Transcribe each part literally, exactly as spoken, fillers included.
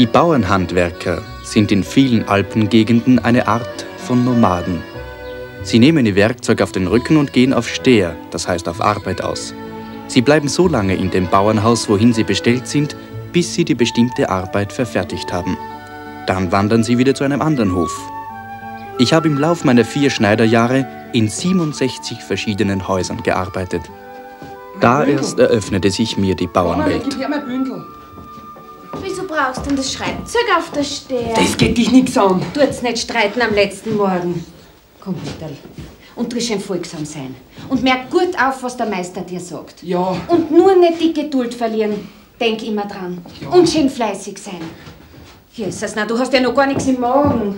Die Bauernhandwerker sind in vielen Alpengegenden eine Art von Nomaden. Sie nehmen ihr Werkzeug auf den Rücken und gehen auf Steher, das heißt auf Arbeit aus. Sie bleiben so lange in dem Bauernhaus, wohin sie bestellt sind, bis sie die bestimmte Arbeit verfertigt haben. Dann wandern sie wieder zu einem anderen Hof. Ich habe im Lauf meiner vier Schneiderjahre in siebenundsechzig verschiedenen Häusern gearbeitet. Da erst eröffnete sich mir die Bauernwelt. Gib her mein Bündel. Wieso brauchst du denn das Schreibzeug auf der Steher? Das geht dich nichts an. Tut's nicht streiten am letzten Morgen. Komm, Peterl. Und du schön folgsam sein. Und merk gut auf, was der Meister dir sagt. Ja. Und nur nicht die Geduld verlieren. Denk immer dran. Ja. Und schön fleißig sein. Jesus, na, du hast ja noch gar nichts im Magen.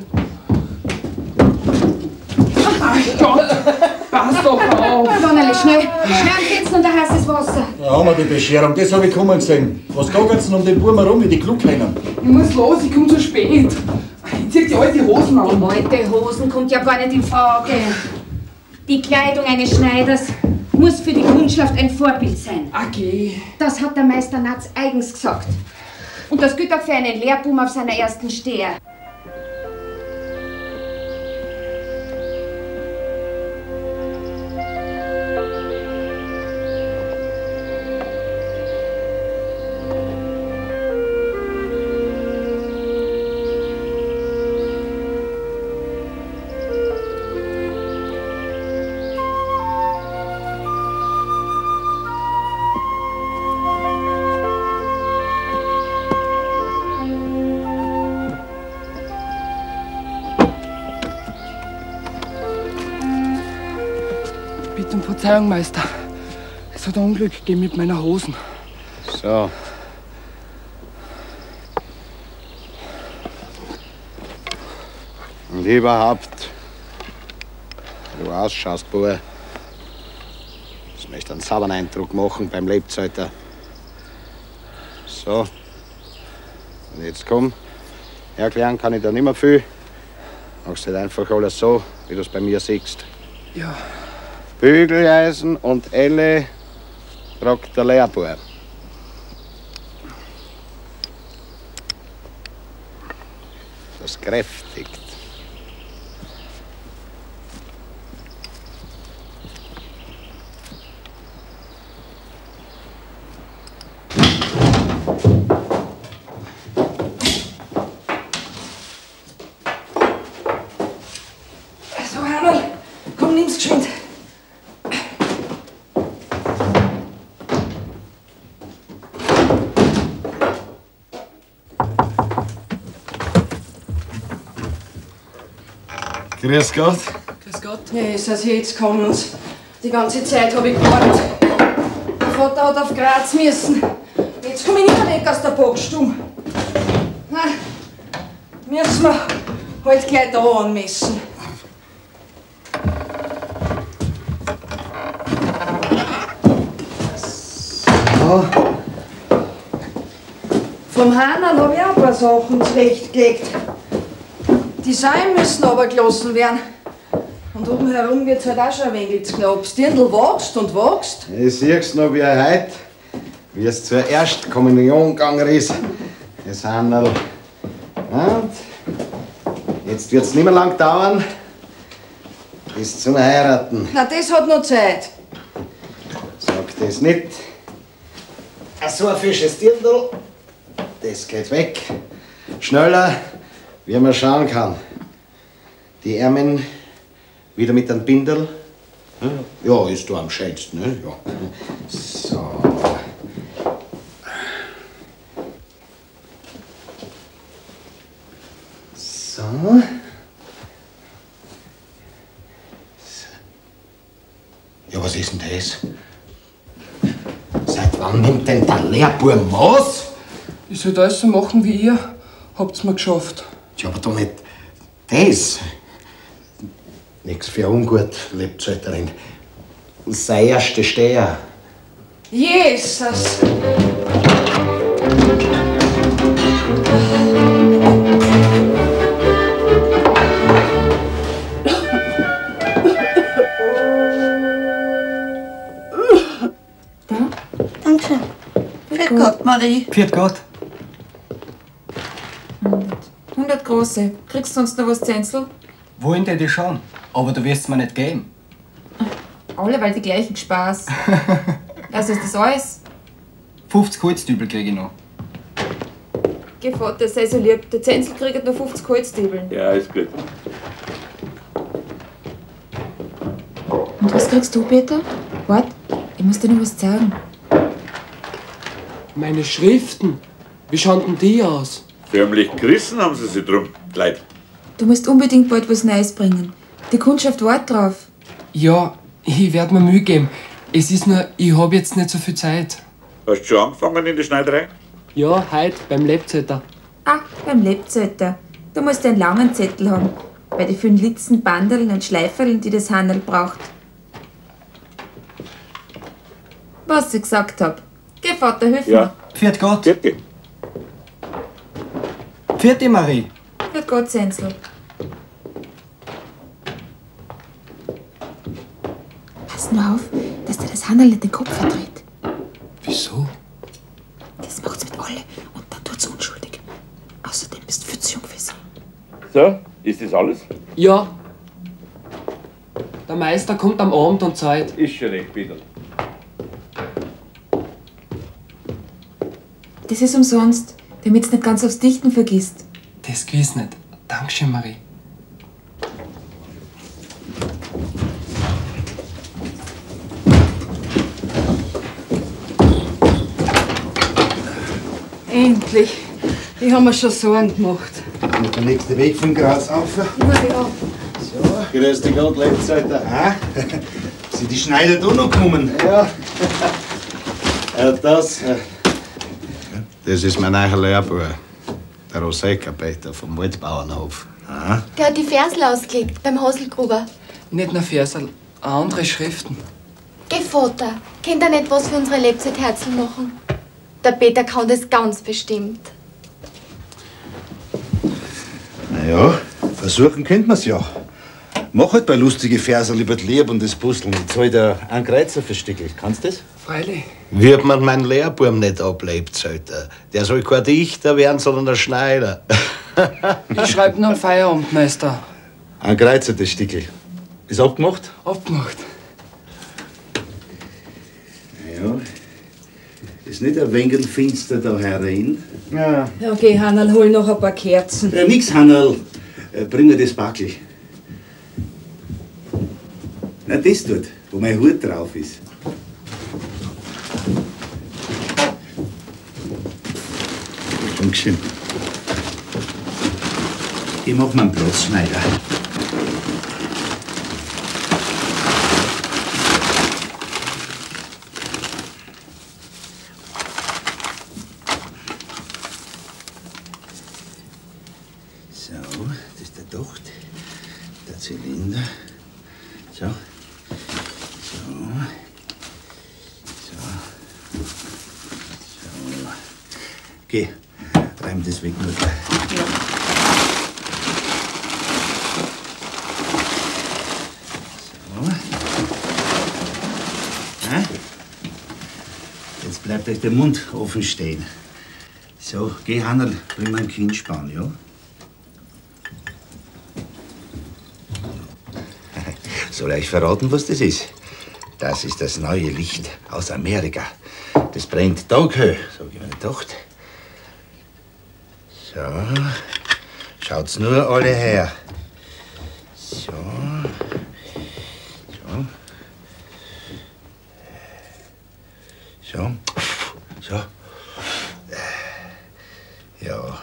Ach Gott, pass doch auf. Wannerli, schnell. Schnell angeht's und ein heißes Wasser. Da haben wir die Bescherung, das habe ich kommen gesehen. Was gagert's denn um den Buben herum wie die Kluckhennen? Ich muss los, ich komm zu spät. Ich zieh die alte Hosen an. Die alte Hosen kommt ja gar nicht in Frage. Die Kleidung eines Schneiders muss für die Kundschaft ein Vorbild sein. Okay. Das hat der Meister Natz eigens gesagt. Und das gilt auch für einen Lehrbuben auf seiner ersten Steher. Bitte um Verzeihung, Meister. Es hat ein Unglück gegeben mit meiner Hosen. So. Und überhaupt, wie du ausschaust, Bub, das möchte einen sauberen Eindruck machen beim Lebzeiter. So. Und jetzt komm, erklären kann ich dir nicht mehr viel. Machst halt einfach alles so, wie du es bei mir siehst. Ja. Bügeleisen und Elle tragt der Lehrbuhr. Das kräftigt. So, Hannel, komm, nimm's geschwind. Grüß Gott. Grüß Gott. Jesus, jetzt kommen's. Die ganze Zeit habe ich gewartet. Der Vater hat auf Graz müssen. Jetzt komme ich nicht mehr weg aus der Bockstube. Na, müssen wir halt gleich da anmessen. So. Vom Hahnerl habe ich auch ein paar Sachen zurechtgelegt. Die Seile müssen aber gelassen werden. Und oben herum wird's halt auch schon ein wenig zu knapp. Das Dirndl wächst und wächst. Ich sieh's noch wie heute, wie es zur ersten Kommunion gegangen ist. Das Handel. Und jetzt wird's nicht mehr lang dauern bis zum Heiraten. Na, das hat noch Zeit. Sag das nicht. So ein fisches Dirndl, das geht weg. Schneller, wie man schauen kann. Die Ärmel wieder mit einem Bindel. Ja, ist da am schönsten, ne? Ja. So. So. Ja, was ist denn das? Seit wann nimmt denn der Lehrbuben was? Ich soll alles so machen wie ihr. Habt's mir geschafft. Ja, aber doch nicht das. Nix für ungut, Lebzeiterin. Sei erste Steher. Jesus! Dankeschön. Grüß Gott, Marie. Viert Gott. Große. Kriegst du sonst noch was, Zenzel? Wollen die schon, aber du wirst mir nicht geben. Alle, weil die gleichen Spaß. Also ist das alles? fünfzig Holzdübel krieg ich noch. Geh, Vater, sei so lieb. Der Zenzel kriegt noch fünfzig Holzdübeln. Ja, ist gut. Und was kriegst du, Peter? Wart, ich muss dir noch was zeigen. Meine Schriften, wie schauen denn die aus? Förmlich gerissen haben sie sich drum, die Leute. Du musst unbedingt bald was Neues bringen. Die Kundschaft wartet drauf. Ja, ich werd mir Mühe geben. Es ist nur, ich hab jetzt nicht so viel Zeit. Hast du schon angefangen in der Schneiderei? Ja, heute beim Lebzetter. Ah, beim Lebzetter. Du musst einen langen Zettel haben. Bei den vielen Litzen, Bandeln und Schleiferln, die das Handel braucht. Was ich gesagt hab. Geh, Vater, hilf Ja. mir. Pfiat Gott. Vierte. Vierte Marie. Für Gott, Zenzel. Pass nur auf, dass dir das Handel nicht den Kopf verdreht. Wieso? Das macht's mit alle und dann tut's unschuldig. Außerdem bist du viel zu jung für sie. So, ist das alles? Ja. Der Meister kommt am Abend und Zeit. Ist schon recht, Peter. Das ist umsonst, damit's nicht ganz aufs Dichten vergisst. Das gewiss nicht. Dankeschön, Marie. Endlich. Ich habe mir schon Sorgen gemacht. Und der nächste Weg von Graz auf. Na ja. So, grüß dich Gott, Lebzeiter. Ah, sind die Schneider da noch gekommen? Ja. Ja, das. äh, Das ist mein neuer Lehrbuhr. Der Roseka Peter vom Waldbauernhof. Ah. Der hat die Versel ausgelegt beim Haselgruber. Nicht nur Versal, auch andere Schriften. Geh, Vater, könnt ihr nicht was für unsere Lebzeit-Herzl machen? Der Peter kann das ganz bestimmt. Na ja, versuchen könnte man's ja. Mach halt bei lustige Verserl über die Liebe und das Puzzeln. Ich zahl dir einen Kreuzer für Stickel. Kannst du das? Freilich. Wird man meinen Lehrbuben nicht ablebt, Alter. Der soll kein Dichter werden, sondern ein Schneider. Ich schreib nur am Feierabend, Meister. Ein Kreuzer, das Stickel. Ist abgemacht? Abgemacht. Ja. Ist nicht ein wenig finster da herein? Ja. Ja, geh, Hannel, hol noch ein paar Kerzen. Ja, nix, Hannerl. Äh, Bring mir das Backel. Na, das dort, wo mein Hut drauf ist. Dankeschön. Ich mach mir einen Platz, Schneider. So, das ist der Docht, der Zylinder. So. So. So. So. Geh, reim das weg, Mutter. So. Hä? Jetzt bleibt euch der Mund offen stehen. So, geh, Hannerl, bring mir einen Kindspann, ja? Soll ich euch verraten, was das ist? Das ist das neue Licht aus Amerika. Das brennt taghöh, sag ich meine Tochter. So, schaut's nur alle her. So, so, so, so. Ja.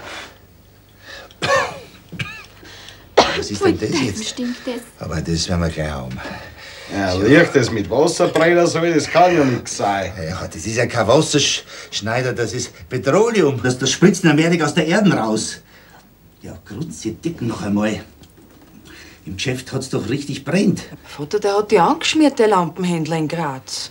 Was ist denn das jetzt? Stimmt das? Aber das werden wir gleich haben. Ja, Licht, das mit Wasser brennen soll, das kann ja nichts sein. Ja, das ist ja kein Wasserschneider, das ist Petroleum. Das, das spritzt in Amerika aus der Erde raus. Ja, grunzt die Dicken noch einmal. Im Geschäft hat's doch richtig brennt. Vater, der hat die angeschmiert, der Lampenhändler in Graz.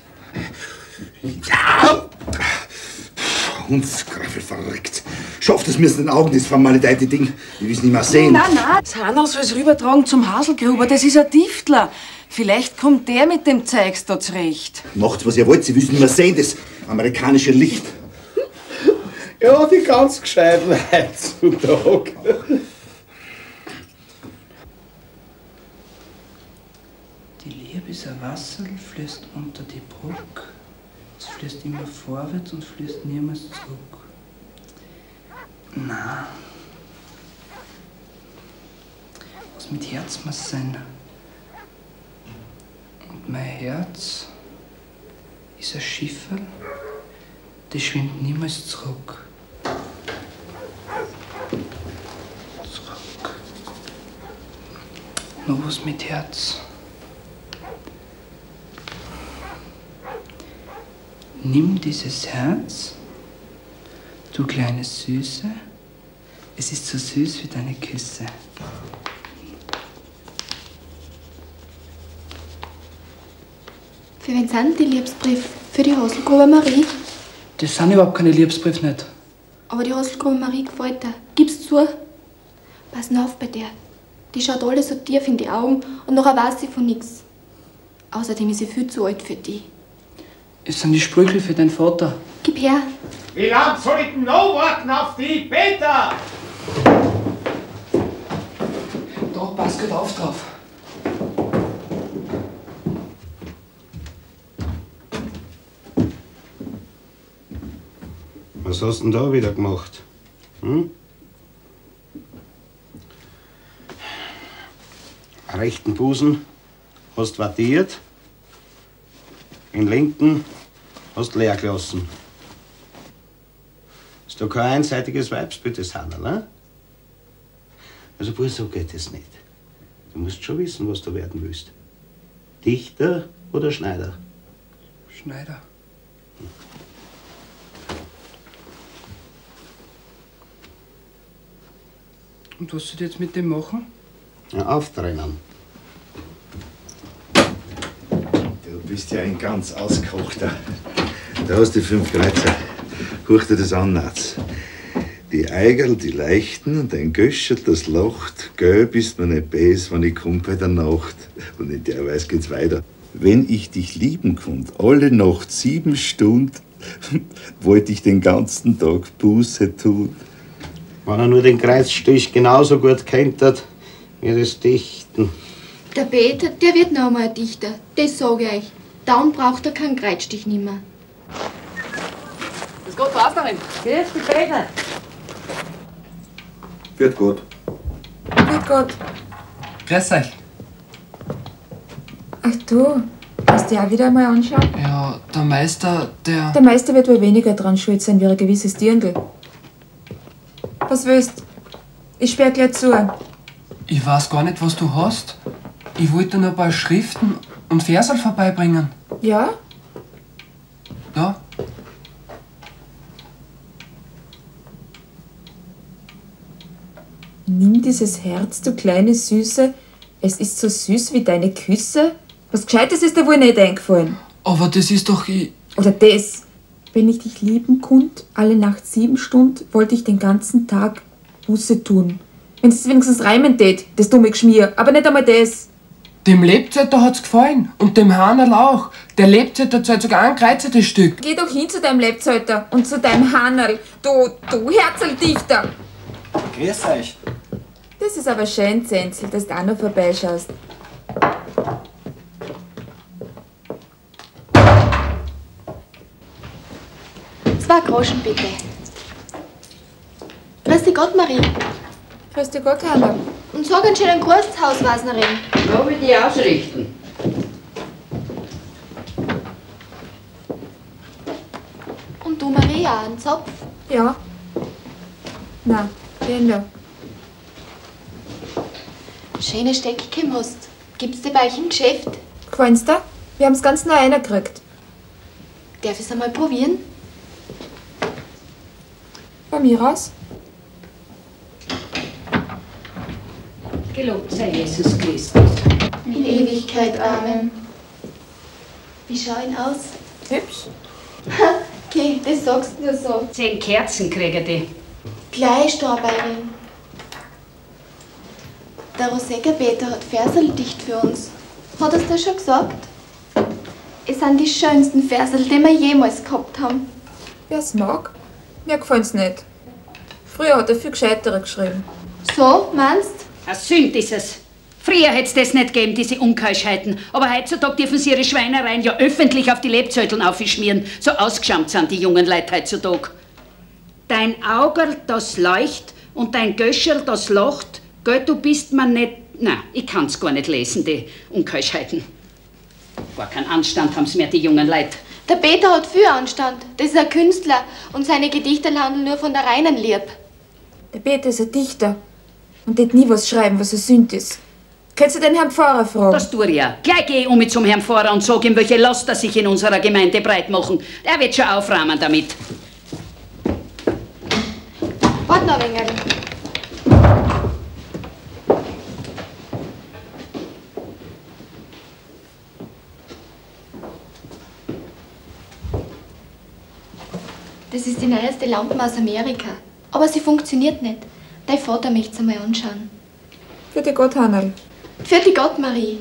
Ja! Hundsgraffel verrückt. Schafft es mir in den Augen, das vermaledeite Ding. Ich will's nicht mehr sehen. Nein, nein, das Hannel soll es rübertragen zum Haselgruber. Das ist ein Diftler. Vielleicht kommt der mit dem Zeugs da zurecht. Macht, was ihr wollt, Sie müssen nicht mehr sehen, das amerikanische Licht. Ja, die ganz gescheiten heutzutage. Wasser fließt unter die Brücke. Es fließt immer vorwärts und fließt niemals zurück. Na. Was mit Herz muss sein? Und mein Herz ist ein Schifferl, das schwimmt niemals zurück. Zurück. Noch was mit Herz. Nimm dieses Herz, du kleine Süße, es ist so süß wie deine Küsse. Für wen sind die Liebesbriefe? Für die Haselgrube Marie? Das sind überhaupt keine Liebesbriefe nicht. Aber die Haselgrube Marie gefällt dir. Gib's zu. Pass nur auf bei der. Die schaut alles so tief in die Augen und nachher weiß sie von nichts. Außerdem ist sie viel zu alt für die. Es sind die Sprüchel für deinen Vater. Gib her. Wie lang soll ich denn noch warten auf die, Peter? Da, pass gut auf drauf. Was hast du denn da wieder gemacht? Hm? Rechten Busen hast wattiert, den linken hast leer gelassen. Ist doch kein einseitiges Weibsbild, das Hanna, ne? Also, Bruder, so geht es nicht. Du musst schon wissen, was du werden willst. Dichter oder Schneider? Schneider. Und was soll ich jetzt mit dem machen? Ja, auftrennen. Du bist ja ein ganz Auskochter. Da hast du fünf Kreuzer. Huch dir das an, Natz. Die Eigerl, die Leichten und ein Göscherl, das lacht. Gelb ist mir nicht bes, wenn ich komm bei der Nacht. Und in der Weise geht's weiter. Wenn ich dich lieben konnt, alle Nacht sieben Stunden, wollte ich den ganzen Tag Buße tun. Wenn er nur den Kreuzstich genauso gut kennt hat, wie das Dichten. Der Peter, der wird noch einmal ein Dichter. Das sage ich euch. Dann braucht er keinen Kreuzstich nimmer. Das geht raus darin. Grüß dich, Peter. Wird gut. Gut Gott. Grüß euch. Ach du, hast du auch wieder einmal anschauen? Ja, der Meister, der... Der Meister wird wohl weniger dran schuld sein wie ein gewisses Dirndl. Was willst? Ich sperr gleich zu. Ich weiß gar nicht, was du hast. Ich wollte nur ein paar Schriften und Versal vorbeibringen. Ja? Da. Nimm dieses Herz, du kleine Süße. Es ist so süß wie deine Küsse. Was Gescheites ist dir wohl nicht eingefallen. Aber das ist doch ich... Oder das. Wenn ich dich lieben kund, alle Nacht sieben Stunden, wollte ich den ganzen Tag Buße tun. Wenn es wenigstens reimen tät, das dumme Geschmier. Aber nicht einmal das. Dem Lebzetter hat's gefallen. Und dem Hanerl auch. Der Lebzetter zahlt sogar ein kreuzetes Stück. Geh doch hin zu deinem Lebzalter und zu deinem Hanerl. Du, du Herzldichter. Grüß euch. Das ist aber schön, Zenzel, dass du auch noch vorbeischaust. Zwei Groschen bitte. Grüß dich Gott, Marie. Grüß dich Gott, Hanerl. Und sag einen schönen Gruß, Hauswasnerin. Da will ich ausrichten. Und du, Maria, einen Zopf? Ja. Na, den da. Schöne Steckchen hast. Gibt's die bei euch im Geschäft? Gefallen's dir? Wir haben's ganz neu einer gekriegt. Darf ich's einmal probieren? Bei mir aus. Gelobt sei Jesus Christus. In Ewigkeit, Amen. Wie schau ihn aus? Hübsch. Okay, das sagst du nur so. Zehn Kerzen kriege die. Gleich Stauberin. Der Rosecker Peter hat Versal dicht für uns. Hat er's dir schon gesagt? Es sind die schönsten Versal, die wir jemals gehabt haben. Wer's mag? Mir gefallen's nicht. Früher hat er viel gescheitere geschrieben. So, meinst? Eine Sünd ist es. Früher hätte es das nicht gegeben, diese Unkeuschheiten. Aber heutzutage dürfen sie ihre Schweinereien ja öffentlich auf die Lebzetteln aufschmieren. So ausgeschammt sind die jungen Leute heutzutage. Dein Augerl, das leucht und dein Göscherl, das lacht. Gell, du bist mir nicht... Nein, ich kann's gar nicht lesen, die Unkeuschheiten. Gar keinen Anstand haben's mehr, die jungen Leute. Der Peter hat viel Anstand. Das ist ein Künstler und seine Gedichte handeln nur von der reinen Liebe. Der Peter ist ein Dichter und wird nie was schreiben, was eine Sünde ist. Könntest du den Herrn Pfarrer fragen? Das tue ich ja. Gleich gehe ich um mit zum Herrn Pfarrer und sage ihm, welche Laster sich in unserer Gemeinde breit machen. Er wird schon aufräumen damit. Warte noch ein wenig. Das ist die neueste Lampe aus Amerika. Aber sie funktioniert nicht. Dein Vater möchte es einmal anschauen. Vierte Gott, Hannel. Vierte Gott, Marie.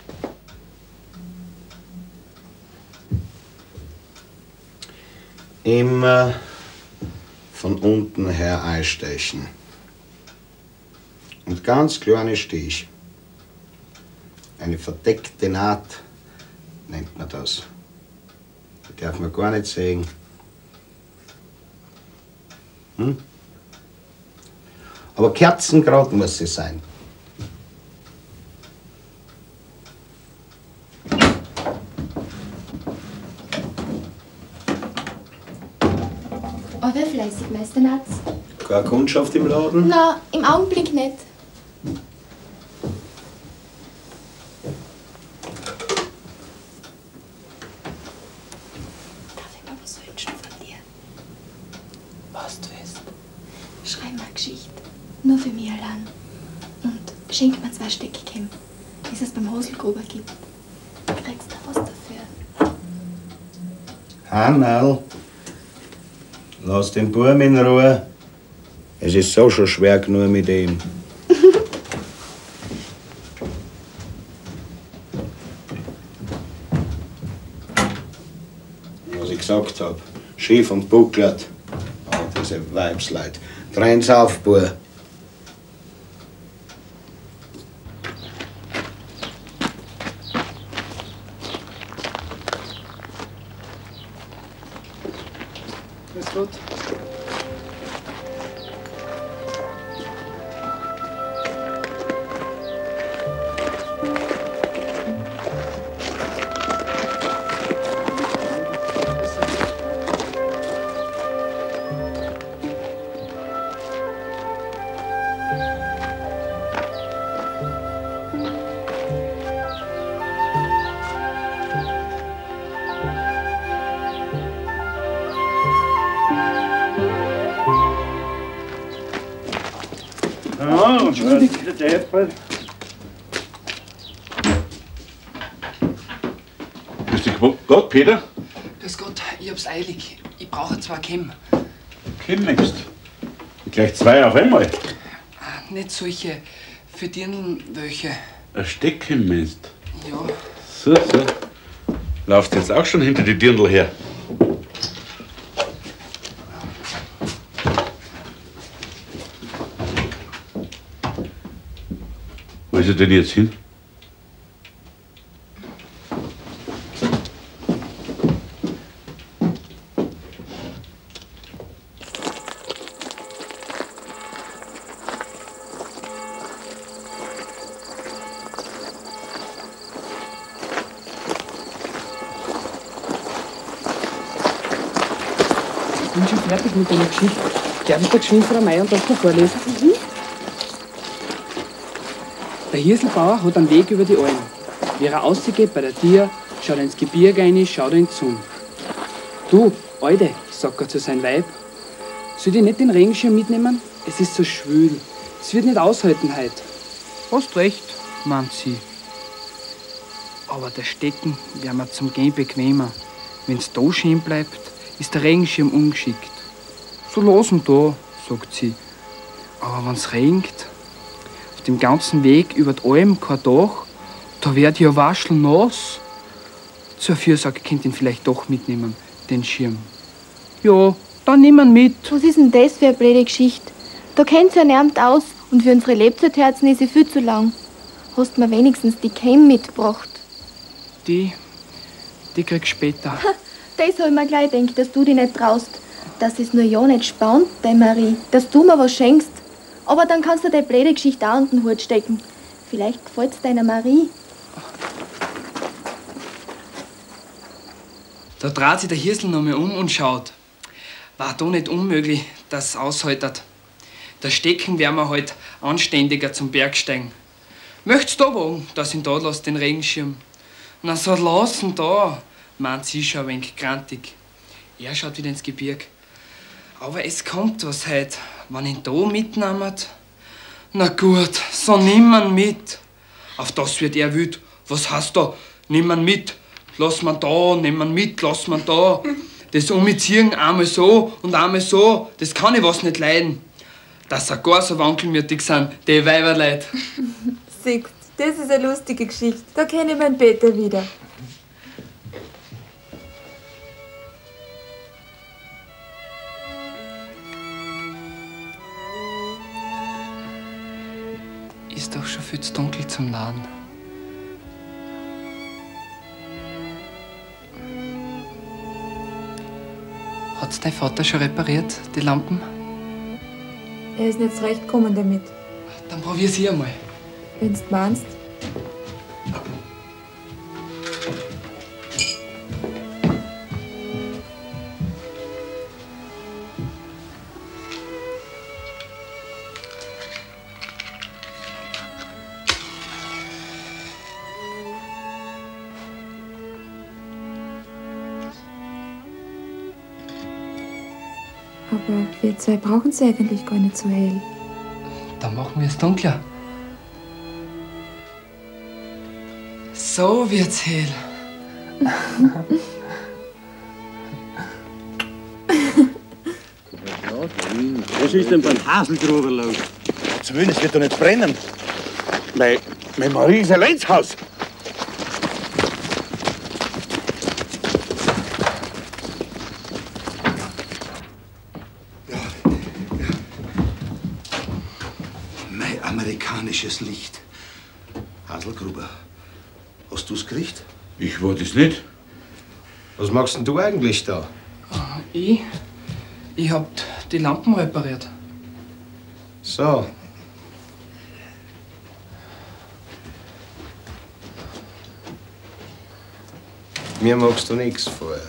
Immer von unten her einstechen. Und ganz kleine Stich. Eine verdeckte Naht nennt man das. Die darf man gar nicht sehen. Hm? Aber kerzengrad muss sie sein. Aber wer fleißig, Meister Natz? Keine Kundschaft im Laden? Na, im Augenblick nicht. Darf ich mir was wünschen von dir? Was du willst? Schreib mal eine Geschichte. Nur für mich allein. Und schenk mir zwei Steckkämme, wie es beim Hoselgruber gibt. Kriegst du was dafür? Hannel, lass den Buben in Ruhe. Es ist so schon schwer genug mit ihm. Was ich gesagt hab, schief und buckelt. Oh, diese Weibsleute. Trennt's auf, Bub. Grüß Gott. Ja, entschuldigt. Grüß dich Gott, Peter. Grüß Gott, ich hab's eilig. Ich brauche zwei Kämme. Kennst gleich zwei auf einmal. Nicht solche. Für Dirndl welche. Ein Stecken meinst. Ja. So, so. Laufst jetzt auch schon hinter die Dirndl her? Wo ist er denn jetzt hin? Ich bin schon fertig mit deiner Geschichte. Darf ich da geschwind von der Meier und das noch vorlesen? Mhm. Der Hirselbauer hat einen Weg über die Alm. Wie er rausgeht bei der Tier, schaut er ins Gebirge rein, schaut er in die Sonne. Du, Alte, sagt er zu seinem Weib, soll ich nicht den Regenschirm mitnehmen? Es ist so schwül. Es wird nicht aushalten heut. Hast recht, meint sie. Aber der Stecken wäre mir zum Gehen bequemer. Wenn's da schön bleibt, ist der Regenschirm ungeschickt. So lassen da, sagt sie. Aber wenn's regnet, auf dem ganzen Weg über die Alm kein Dach, da werd ja waschelnass. Zur Fürsorge könnt ihn vielleicht doch mitnehmen, den Schirm. Ja, dann nimm ihn mit. Was ist denn das für eine blöde Geschichte? Da kennt sie ja niemand aus und für unsere Lebzeitherzen ist sie viel zu lang. Hast mir wenigstens die Kämme mitgebracht? Die, die kriegst du später. Das hab ich mir gleich gedacht, dass du dich nicht traust. Dass es nur ja nicht spannt, die Marie, dass du mir was schenkst. Aber dann kannst du deine blöde Geschichte auch unter den Hut stecken. Vielleicht gefällt's deiner Marie. Da dreht sich der Hirsel noch mal um und schaut. War da nicht unmöglich, dass es aushaltet. Da stecken werden wir halt anständiger zum Bergsteigen. Möcht's da wagen, dass ihn da lässt, den Regenschirm? Na, so lassen da, meint sie schon ein wenig grantig. Er schaut wieder ins Gebirg. Aber es kommt was heut, wenn ihn da mitnehmt. Na gut, so nimm ihn mit. Auf das wird er wüt. Was heißt da? Nimm ihn mit. Lass man da, nimm man mit, lass man da. Das Umziehen einmal so und einmal so, das kann ich was nicht leiden. Dass sie gar so wankelmütig sind, die Weiberleut. Siehst, das ist eine lustige Geschichte. Da kenne ich meinen Peter wieder. Ist doch schon viel zu dunkel zum Laden. Hat's dein Vater schon repariert, die Lampen? Er ist nicht zurechtgekommen damit. Dann probier's ich einmal. Wenn's du meinst. Aber wir zwei brauchen es eigentlich gar nicht so hell. Dann machen wir es dunkler. So wird's hell. Was ist denn beim Haselgruber los? Zumindest wird er nicht brennen. Mein, mein Marie ist allein zu Hause. Mein amerikanisches Licht. Haselgruber, hast du's gekriegt? Ich wollte es nicht. Was machst denn du eigentlich da? Ich? Ich hab die Lampen repariert. So. Mir magst du nichts vorher.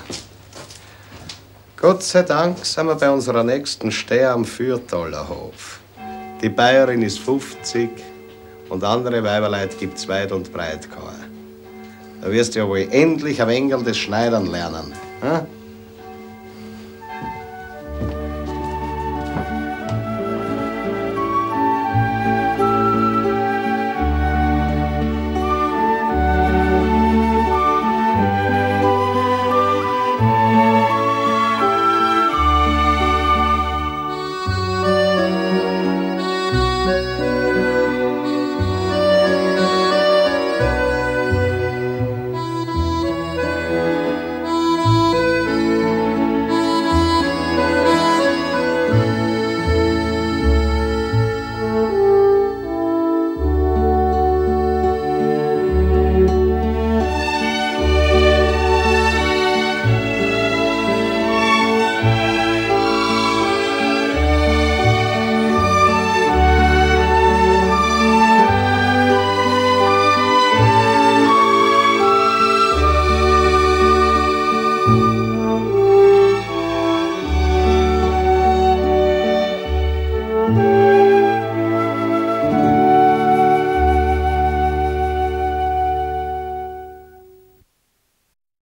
Gott sei Dank sind wir bei unserer nächsten Steher am Fürthalerhof. Die Bayerin ist fünfzig und andere Weiberleut gibt's weit und breit keine. Da wirst du ja wohl endlich am Engel des Schneidern lernen. Hm?